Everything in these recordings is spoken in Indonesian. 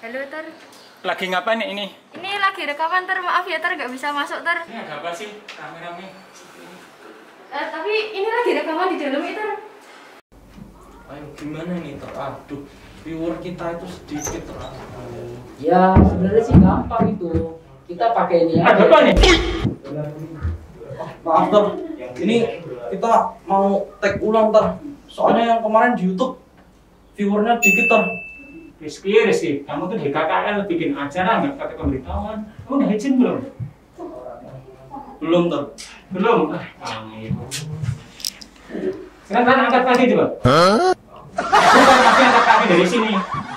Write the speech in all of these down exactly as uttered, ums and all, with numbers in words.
Halo Ter. Lagi ngapain nih ini? Ini lagi rekaman Ter, maaf ya Ter, nggak bisa masuk Ter. Ini ada apa sih? Rame-rame. Eh, tapi ini lagi rekaman di dalam itu Ter. Ayo gimana nih Ter? Aduh, viewer kita itu sedikit Ter. Aduh. Ya sebenarnya sih gampang itu. Kita pakai ini aja. Ada apa nih? Oh, maaf Ter, ini kita mau tag ulang Ter. Soalnya yang kemarin di YouTube viewernya dikit Ter. Rizky, Rizky, kamu tuh di K K L bikin acara nggak pakai pemberitahuan? Kamu udah izin belum? Belum Ter. Belum? Ah, kamu itu. Sekarang kan angkat kaki coba. Hah? Angkat kaki, angkat kaki dari sini.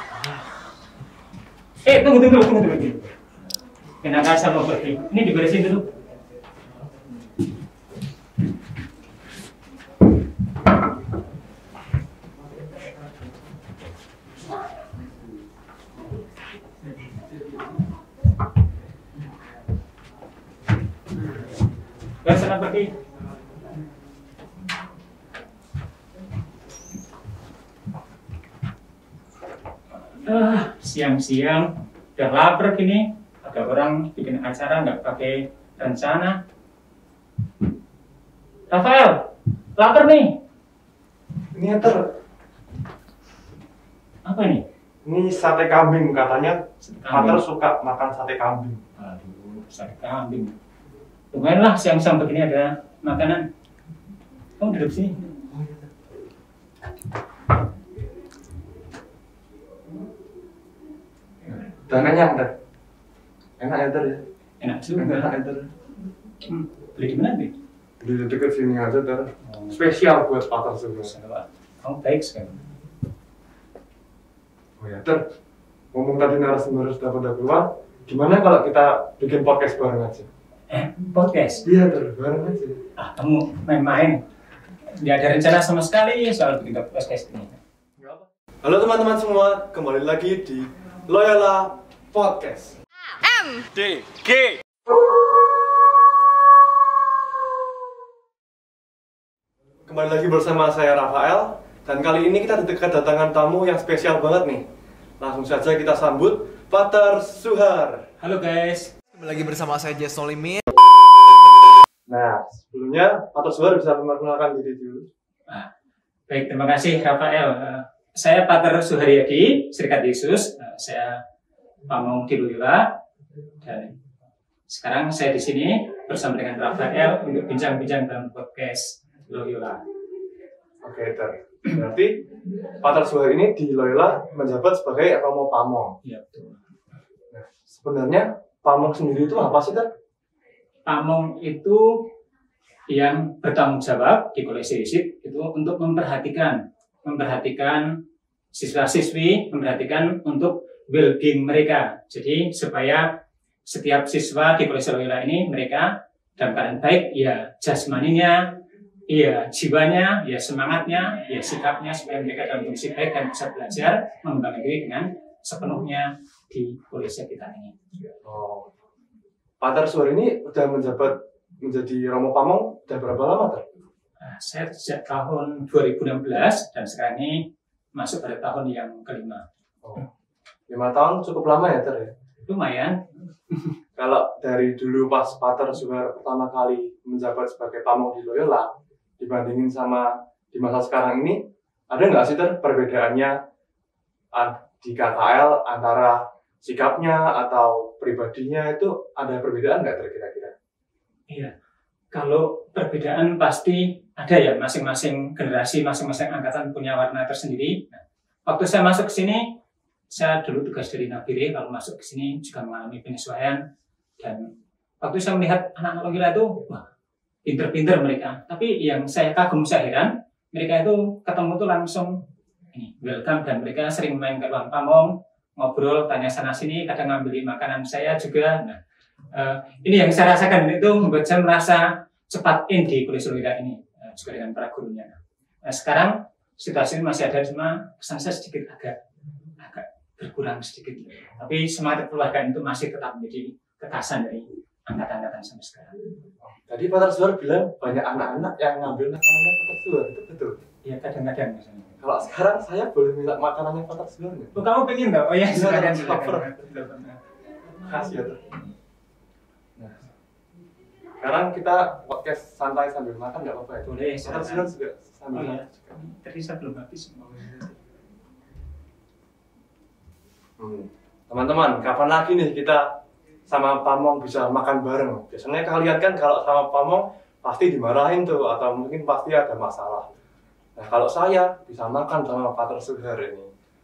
Eh, tunggu, tunggu, tunggu, tunggu, tunggu. Kenapa saya mau pergi? Ini diberesin dulu. Gak sana pergi. Ah, siang-siang udah lapar gini. Ada orang bikin acara nggak pakai rencana. Rafael, lapar nih. Ini Ter, Apa ini? ini sate kambing katanya. Pater Kambing. suka makan sate kambing. Aduh, sate kambing. Lumayan lah siang-siang begini ada makanan. Kamu duduk sini. Dan kenyang Ter. Enak ya Ter ya. Enak juga. Enak ya Ter. Hmm, beli di mana nih? Di dekat sini aja Ter. Spesial buat Pater semua. Kamu baik sekali. Oh ya Ter, ngomong tadi narasumber sudah pada keluar. Gimana kalau kita bikin podcast bareng aja? Eh, podcast? Iya Ter, bareng aja. Ah, kamu main-main. Tidak ada rencana sama sekali soal bikin podcast ini. Halo teman-teman semua, kembali lagi di Loyola Podcast. D, G. Kembali lagi bersama saya Rafael, dan kali ini kita kedatangan tamu yang spesial banget nih. Langsung saja kita sambut Pater Suhar. Halo guys. Kembali lagi bersama saya Jess No Limit. Nah, sebelumnya Pater Suhar bisa memperkenalkan diri dulu. Ah, baik, terima kasih Rafael. Uh, saya Pater Suharyadi, Serikat Yesus. Uh, saya pamong di Loyola. Dan sekarang saya di sini bersama dengan Rafael untuk bincang-bincang dalam podcast Loyola. Oke, Ter. Berarti Pater Suhar ini di Loyola menjabat sebagai Romo Pamong. Iya betul. Nah, sebenarnya Pamong sendiri itu apa sih, Ter? Pamong itu yang bertanggung jawab di Kolese Yesuit itu untuk memperhatikan, memperhatikan siswa-siswi, memperhatikan untuk well-being mereka. Jadi supaya setiap siswa di Kolese Loyola ini mereka dalam keadaan baik, ya jasmaninya, ya jiwanya, ya semangatnya, ya sikapnya, supaya mereka dalam kondisi baik dan bisa belajar mengembangkan diri dengan sepenuhnya di Kolese kita ini. Oh. Pater Suhar ini udah menjabat menjadi Romo Pamong udah berapa lama, Ter? Nah, saya sejak tahun dua ribu enam belas dan sekarang ini masuk pada tahun yang kelima. Oh. Lima tahun cukup lama ya, Ter? Ya? Lumayan. Kalau dari dulu pas Pater Suhar pertama kali menjabat sebagai Pamong di Loyola, dibandingin sama di masa sekarang ini, ada nggak sih Ter perbedaannya di K K L antara sikapnya atau pribadinya itu ada perbedaan nggak Ter kira-kira? Iya. Kalau perbedaan pasti ada ya, masing-masing generasi, masing-masing angkatan punya warna tersendiri. Nah, waktu saya masuk ke sini, saya dulu tugas dari Nabire, kalau masuk ke sini juga mengalami penyesuaian. Dan waktu saya melihat anak-anak Loyola itu, wah, pinter-pinter mereka. Tapi yang saya kagum, saya heran, mereka itu ketemu tuh langsung ini, welcome, dan mereka sering main ke ruang pamong, ngobrol, tanya sana-sini, kadang ngambil makanan saya juga. Nah, uh, ini yang saya rasakan, itu membuat saya merasa cepat in di Kolese Loyola ini, uh, juga dengan para gurunya. Nah, sekarang situasi ini masih ada, cuma kesan saya sedikit agak agak berkurang sedikit. Tapi semangat kekeluargaan itu masih tetap menjadi kekasan dari angkatan-angkatan sampai sekarang. Tadi Pak Tersuar bilang banyak anak-anak yang ngambil makanannya Pak Tersuar, itu betul? Ya kadang-kadang misalnya. Kalau sekarang saya boleh minta makanannya Pak Tersuar nggak? Oh, kamu pengen nggak? Oh ya, silakan. Silakan. silakan. Khas ya tuh. Nah, sekarang kita podcast santai sambil makan nggak apa-apa ya? Boleh, Pak silakan. Tersuar juga sambil Oh iya, makan juga. tadi saya belum habis. Hmm. Teman-teman, kapan lagi nih kita sama Pamong bisa makan bareng? Biasanya kalian kan kalau sama Pamong pasti dimarahin tuh, atau mungkin pasti ada masalah. Nah, kalau saya bisa makan sama Pak Tersuar ini,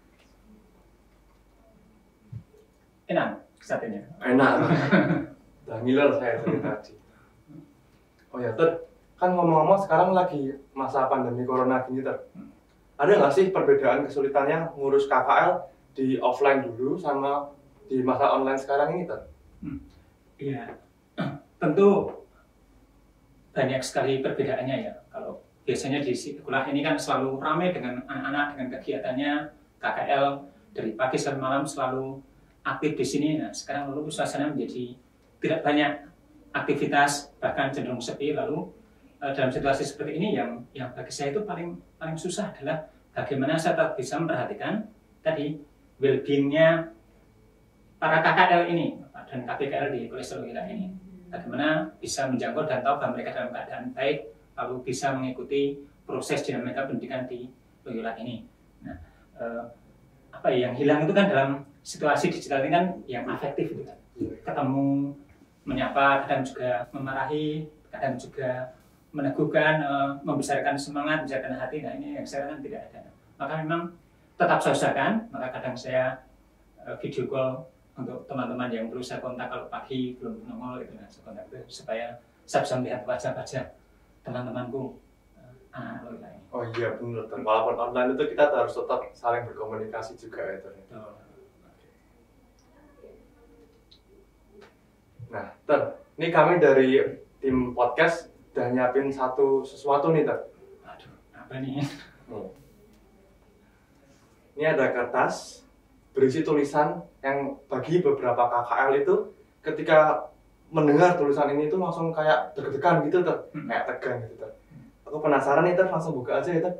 Enak satunya. enak. Udah ngiler saya dari tadi. Oh ya, Ter, kan ngomong-ngomong sekarang lagi masa pandemi corona gini, Ter. Ada nggak sih perbedaan kesulitannya ngurus K K L di offline dulu sama di masa online sekarang ini, Ter? Iya, tentu banyak sekali perbedaannya ya. Kalau biasanya di sekolah ini kan selalu ramai dengan anak-anak dengan kegiatannya K K L dari pagi sampai malam selalu aktif di sini. Nah, sekarang lalu suasana menjadi tidak banyak aktivitas, bahkan cenderung sepi. Lalu dalam situasi seperti ini yang yang bagi saya itu paling paling susah adalah bagaimana saya tetap bisa memperhatikan tadi well-being-nya para K K L ini dan K P K L di Kolese Loyola ini. Bagaimana bisa menjangkau dan tahu bahwa mereka dalam keadaan baik, lalu bisa mengikuti proses dinamika pendidikan di Loyola ini. Nah, eh, apa ya, yang hilang itu kan dalam situasi digital ini kan yang afektif itu kan. Ketemu, menyapa, kadang juga memarahi, kadang juga meneguhkan, eh, membesarkan semangat, membesarkan hati. Nah, ini yang sekarang kan tidak ada. Maka memang tetap saya usahakan, maka kadang saya eh, video call untuk teman-teman yang perlu saya kontak kalau pagi belum nongol gitu, nah, saya kontak itu supaya saya bisa melihat wajah-wajah teman-temanku uh, anak Loyola ini. Oh iya benar, dan walaupun online itu kita harus tetap saling berkomunikasi juga ya, Ter. Betul. Nah, Ter, ini kami dari tim podcast udah nyiapin satu sesuatu nih, Ter. Aduh, apa nih? Nih. Ini ada kertas berisi tulisan yang bagi beberapa K K L itu ketika mendengar tulisan ini tuh langsung kayak deg-degan gitu, Ter. Hmm. Kayak tegang gitu, Ter. Aku penasaran nih, Ter, langsung buka aja ya, Ter.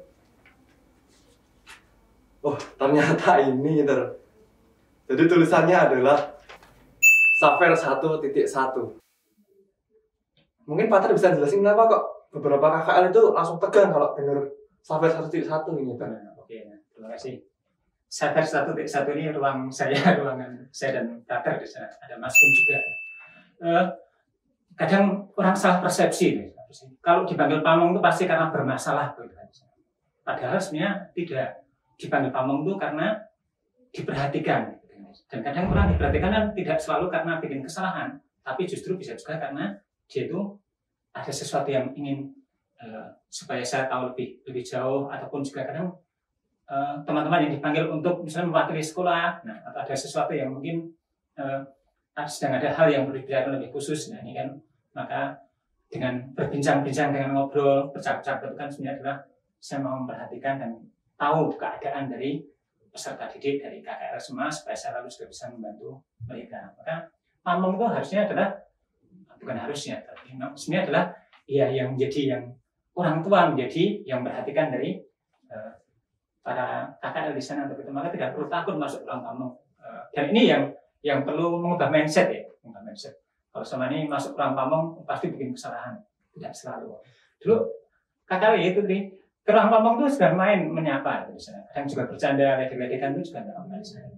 Oh, ternyata ini, Ter. Jadi tulisannya adalah Safer satu titik satu. Mungkin Pak Ter bisa jelasin kenapa kok beberapa K K L itu langsung tegang kalau dengar Safer satu titik satu ini, Ter. Nah, oke, nah, terima kasih. Safer satu titik satu ini ruang saya, ruangan saya dan Tater di sana. Ada Mas Kun juga. Uh, kadang orang salah persepsi nih. Kalau dipanggil Pamong itu pasti karena bermasalah. Padahal sebenarnya tidak. Dipanggil Pamong itu karena diperhatikan. Dan kadang orang diperhatikan kan tidak selalu karena bikin kesalahan, tapi justru bisa juga karena dia itu ada sesuatu yang ingin uh, supaya saya tahu lebih lebih jauh, ataupun juga kadang uh, teman-teman yang dipanggil untuk misalnya mewakili sekolah, nah atau ada sesuatu yang mungkin uh, sedang ada hal yang perlu dibicarakan lebih khusus. Nah ini kan maka dengan berbincang-bincang, dengan ngobrol, bercakap-cakap itu kan sebenarnya adalah saya mau memperhatikan dan tahu keadaan dari peserta didik dari K K L semua supaya saya lalu juga bisa membantu mereka. Maka Pamong itu harusnya adalah, bukan harusnya, tapi sebenarnya adalah ya yang menjadi yang orang tua menjadi yang memperhatikan dari uh, para K K L di sana untuk itu. Maka tidak perlu takut masuk ruang Pamong. Uh, dan ini yang yang perlu mengubah mindset ya, mengubah mindset. Kalau selama ini masuk ruang Pamong pasti bikin kesalahan, tidak selalu. Dulu K K L itu tadi ke ruang Pamong itu sudah main menyapa di sana. Kadang juga bercanda, ledek-ledekan itu juga nggak apa di sana.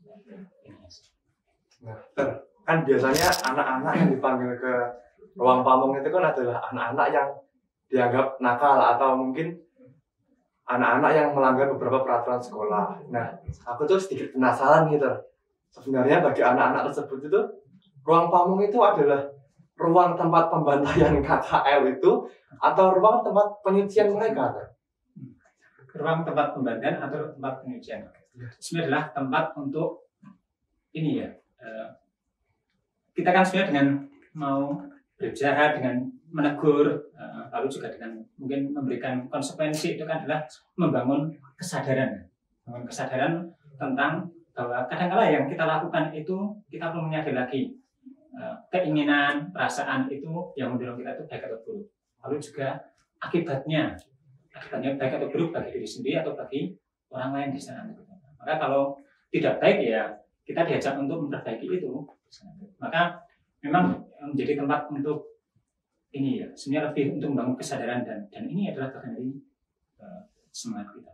Nah, Ter, kan biasanya anak-anak yang dipanggil ke ruang Pamong itu kan adalah anak-anak yang dianggap nakal atau mungkin anak-anak yang melanggar beberapa peraturan sekolah. Nah, aku tuh sedikit penasaran nih, Ter. Sebenarnya bagi anak-anak tersebut itu ruang Pamong itu adalah ruang tempat pembantaian K K L itu atau ruang tempat penyucian mereka, Ter? Ruang tempat pembantaian atau tempat penyucian. Sebenarnya adalah tempat untuk ini ya. Kita kan sebenarnya dengan mau berbicara, dengan menegur, lalu juga dengan mungkin memberikan konsekuensi, itu kan adalah membangun kesadaran, membangun kesadaran tentang bahwa kadang-kala yang kita lakukan itu kita perlu menyadari lagi uh, keinginan, perasaan itu yang mendorong kita itu baik atau buruk. Lalu juga akibatnya, akibatnya baik atau buruk bagi diri sendiri atau bagi orang lain di sana. Maka kalau tidak baik ya kita diajak untuk memperbaiki itu. Maka memang menjadi tempat untuk ini ya, sebenarnya lebih untuk membangun kesadaran dan dan ini adalah bagian dari uh, semangat kita.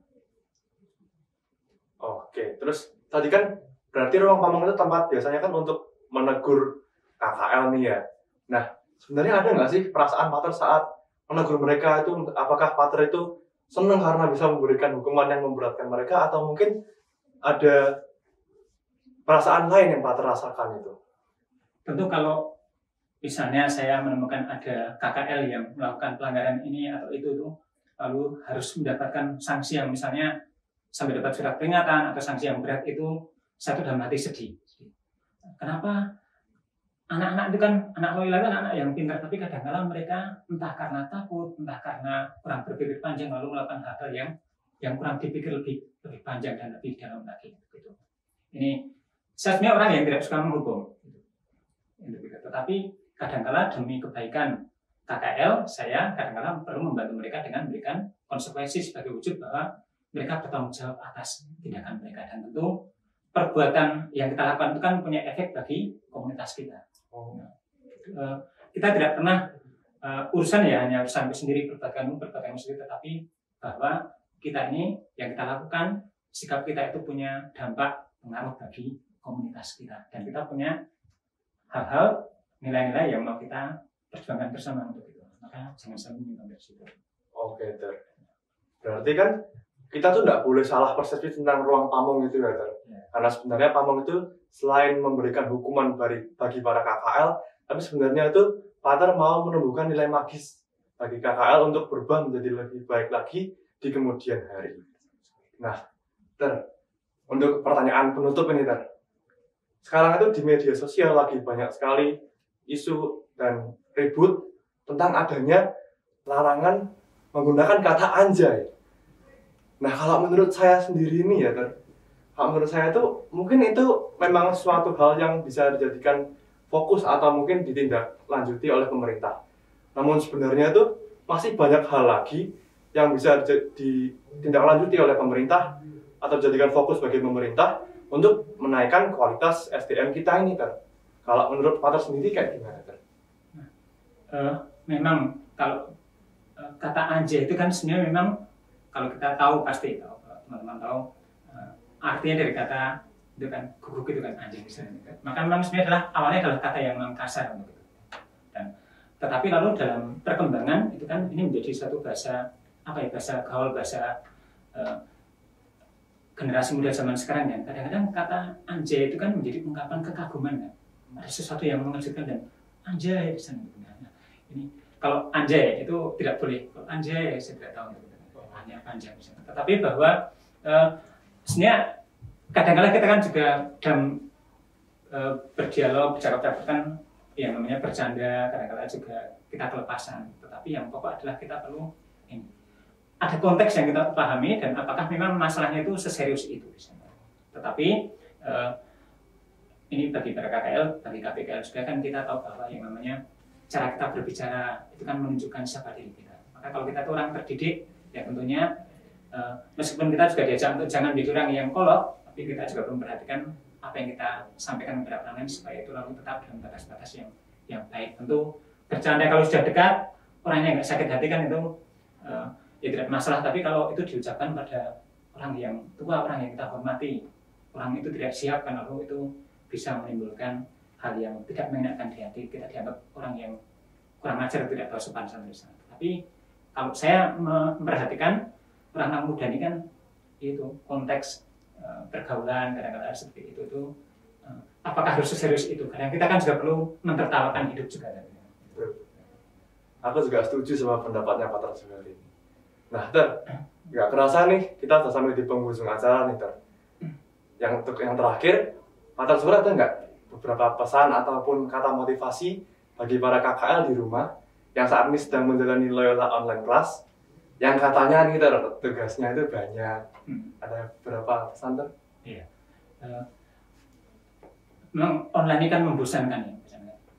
Oke, terus tadi kan berarti ruang pamong itu tempat biasanya kan untuk menegur K K L nih ya. Nah, sebenarnya ada nggak sih perasaan pater saat menegur mereka itu? Apakah pater itu senang karena bisa memberikan hukuman yang memberatkan mereka, atau mungkin ada perasaan lain yang pater rasakan itu? Tentu kalau misalnya saya menemukan ada K K L yang melakukan pelanggaran ini atau itu tuh, lalu harus mendapatkan sanksi yang misalnya sampai dapat surat peringatan atau sanksi yang berat, itu satu dalam hati sedih. Kenapa? Anak-anak itu kan, anak loyal kan anak yang pintar, tapi kadang-kadang mereka entah karena takut, entah karena kurang berpikir panjang, lalu melakukan hal-hal yang yang kurang dipikir lebih lebih panjang dan lebih dalam lagi. Gitu. Ini saya sebenarnya orang yang tidak suka menghukum, tetapi kadang-kadang demi kebaikan K K L, saya kadang-kadang perlu membantu mereka dengan memberikan konsekuensi sebagai wujud bahwa mereka bertanggung jawab atas tindakan mereka, dan tentu perbuatan yang kita lakukan itu kan punya efek bagi komunitas kita. Oh. Nah, kita tidak pernah uh, urusan ya hanya urusan sendiri, perbuatan perbuatan sendiri, tetapi bahwa kita ini yang kita lakukan, sikap kita itu punya dampak pengaruh bagi komunitas kita, dan kita punya hal-hal nilai-nilai yang mau kita perjuangkan bersama untuk itu. Maka jangan sampai menyumbang dari situ. Oke, Ter. Berarti kan kita tuh nggak boleh salah persepsi tentang ruang pamong itu ya, Ter. Ya. Karena sebenarnya pamong itu selain memberikan hukuman bagi, bagi para K K L, tapi sebenarnya itu pater mau menumbuhkan nilai magis bagi K K L untuk berubah menjadi lebih baik lagi di kemudian hari. Nah, Ter, untuk pertanyaan penutup ini, Ter. Sekarang itu di media sosial lagi banyak sekali isu dan ribut tentang adanya larangan menggunakan kata anjay. Nah, kalau menurut saya sendiri ini ya, Ter, kalau menurut saya itu mungkin itu memang suatu hal yang bisa dijadikan fokus atau mungkin ditindaklanjuti oleh pemerintah. Namun sebenarnya itu masih banyak hal lagi yang bisa ditindaklanjuti oleh pemerintah atau dijadikan fokus bagi pemerintah untuk menaikkan kualitas S D M kita ini, Ter. Kalau menurut pater sendiri kayak gimana, Ter? Nah, uh, memang kalau uh, kata anjay itu kan sebenarnya memang kalau kita tahu pasti tahu, teman-teman tahu uh, artinya dari kata itu kan guguk itu kan anjing misalnya. Maka memang sebenarnya adalah awalnya adalah kata yang memang kasar gitu. Dan tetapi lalu dalam perkembangan itu kan ini menjadi satu bahasa apa ya, bahasa gaul, bahasa uh, generasi muda zaman sekarang kan. Kadang-kadang kata anjay itu kan menjadi ungkapan kekaguman kan. Ada sesuatu yang mengejutkan dan anjay misalnya. Nah, ini kalau anjay itu tidak boleh. Kalau anjay saya tidak tahu gitu. Hanya panjang misalnya. Tetapi bahwa uh, sebenarnya kadang-kadang kita kan juga dalam uh, berdialog, bercakap-cakap kan yang namanya bercanda, kadang-kadang juga kita kelepasan. Tetapi yang pokok adalah kita perlu ini. Ada konteks yang kita pahami dan apakah memang masalahnya itu seserius itu. Tetapi uh, ini bagi para K K L, bagi K P K L juga kan kita tahu bahwa yang namanya cara kita berbicara itu kan menunjukkan siapa diri kita. Maka kalau kita itu orang terdidik, ya tentunya uh, meskipun kita juga diajak untuk jangan menjadi orang yang kolot, tapi kita juga perlu memperhatikan apa yang kita sampaikan kepada orang lain supaya itu lalu tetap dalam batas-batas yang yang baik. Tentu bercanda kalau sudah dekat, orangnya nggak sakit hati kan itu uh, ya tidak masalah. Tapi kalau itu diucapkan pada orang yang tua, orang yang kita hormati, orang itu tidak siap kan, lalu itu bisa menimbulkan hal yang tidak menyenangkan di hati. Kita dianggap orang yang kurang ajar, tidak tahu sopan sama sana. Tapi kalau saya memperhatikan orang-orang muda ini kan itu konteks uh, pergaulan kadang-kadang seperti itu tuh uh, apakah harus serius itu? Kadang kita kan juga perlu mentertawakan hidup juga. Betul. Aku juga setuju sama pendapatnya Pater Zuhari. Nah, Ter, nggak kerasa nih kita sudah sampai di penghujung acara nih, Ter. Yang untuk yang terakhir, Pater Zuhari ada nggak beberapa pesan ataupun kata motivasi bagi para K K L di rumah yang saat ini sedang menjalani Loyola Online Class, yang katanya nih, Ter, tugasnya itu banyak. Hmm. Ada berapa pesan, Ter? Iya. Uh, memang online ini kan membosankan ya.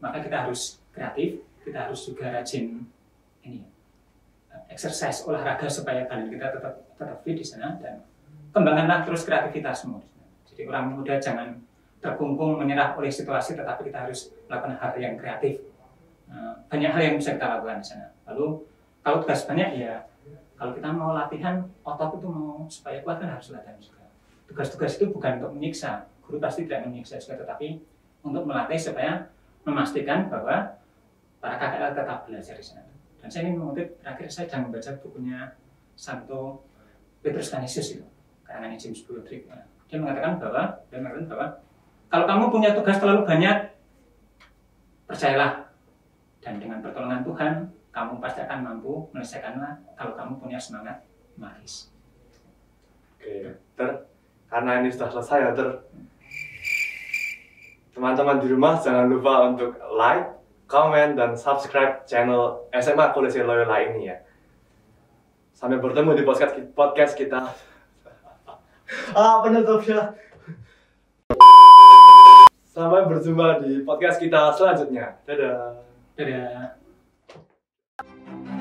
maka kita harus kreatif, kita harus juga rajin ini exercise olahraga supaya badan kita tetap tetap fit di sana, dan kembangkanlah terus kreativitasmu. Jadi orang muda jangan terkungkung menyerah oleh situasi, tetapi kita harus melakukan hal yang kreatif. Banyak hal yang bisa kita lakukan di sana. Lalu kalau tugas banyak ya, kalau kita mau latihan otot itu mau supaya kuat kan harus latihan juga. Tugas-tugas itu bukan untuk menyiksa, guru pasti tidak menyiksa juga, tetapi untuk melatih supaya memastikan bahwa para K K L tetap belajar di sana. Dan saya ingin mengutip, terakhir saya sedang membaca bukunya Santo Petrus Canisius itu, karangan James Broderick. Dia mengatakan bahwa, dia mengatakan bahwa kalau kamu punya tugas terlalu banyak, percayalah, dan dengan pertolongan Tuhan, kamu pasti akan mampu menyelesaikannya kalau kamu punya semangat magis. Oke, Ter, karena ini sudah selesai ya, Ter. Teman-teman di rumah jangan lupa untuk like, comment, dan subscribe channel S M A Kolese Loyola ini ya. Sampai bertemu di podcast podcast kita. Ah, penutupnya. Sampai berjumpa di podcast kita selanjutnya. Dadah. Dadah.